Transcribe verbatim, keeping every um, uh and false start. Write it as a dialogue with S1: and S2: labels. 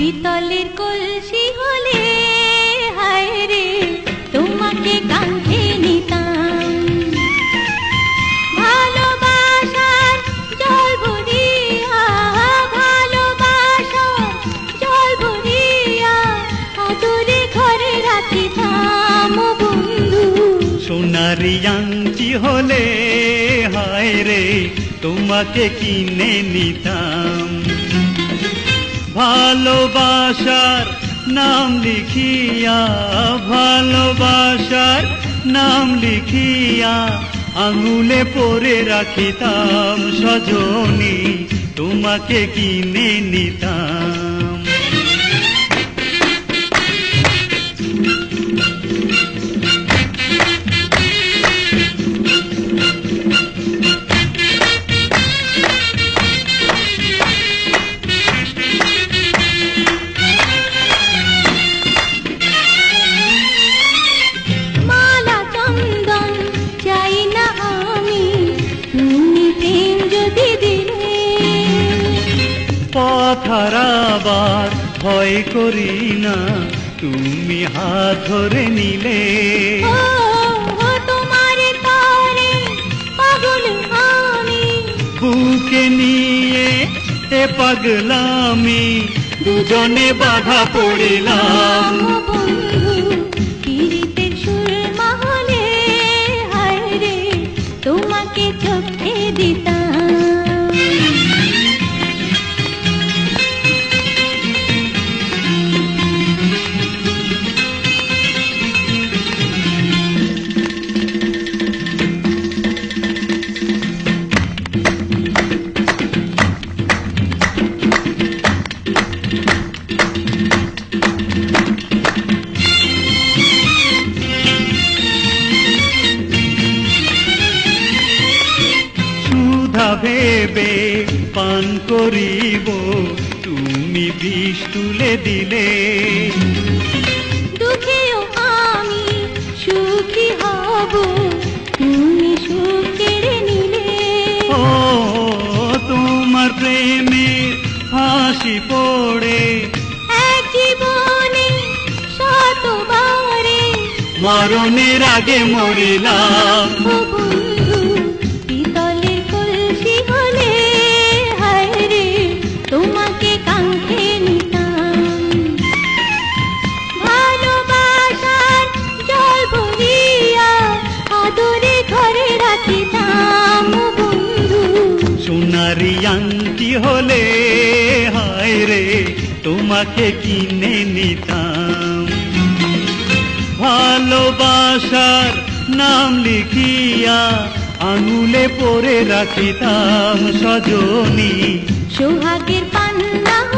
S1: পিতলের কলসি হলে হায় রে তোমাকে কাঁধে নিতাম। ভালোবাসার জল ভরিয়া ভালোবাসার জল ভরিয়া আদরে ঘরে রাখিতাম বন্ধু।
S2: সোনারি আংটি হলে হায় রে তোমাকে কিনে নিতাম। ভালোবাসার নাম লিখিয়া ভালোবাসার নাম লিখিয়া আঙুলে পরে রাখিতাম সজনী তোমাকে কিনে নিতাম। পথহারাবার ভয় করি না তুমি হাত ধরে নিলে।
S1: তোমার তারে পাগল আমি
S2: বুকে নিয়ে এ পাগলামি দুজনে বাধা পড়িলাম।
S1: পীড়িতের সুরমা হলে হায় রে তোমাকে চোখে দিতাম।
S2: ভেবে পান করিব তুমি বিষ তুলে দিলে।
S1: দুঃখেও আমি সুখী হব তুমি সুখ কেড়ে নিলে।
S2: ও তোমার প্রেমের হাসি পড়ে
S1: এক জীবনে শতবারে
S2: মরণের আগে মরিলাম।
S1: তোমাকে কাঁধে নিতাম। ভালোবাসার জল ভরিয়া আদরে ঘরে রাখিতাম বন্ধু।
S2: সোনারি আংটি হলে হায় রে তোমাকে কিনে নিতাম। ভালোবাসার নাম লিখিয়া আঙুলে পরে রাখিতাম সজনী
S1: সোহাগের পান্না